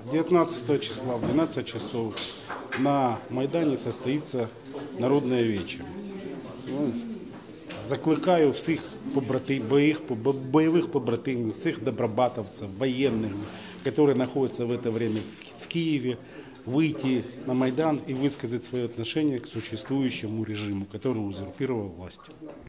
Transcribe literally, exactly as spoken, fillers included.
девятнадцатого числа в двенадцать часов на Майдані состоится народне вечір. Ну, закликаю всіх побратим, боевых, бойових побратимів, всіх добробатовців, воєнних, які знаходяться в це время в Києві, выйти на Майдан и высказать свое отношение к существующему режиму, который узурпировал власть.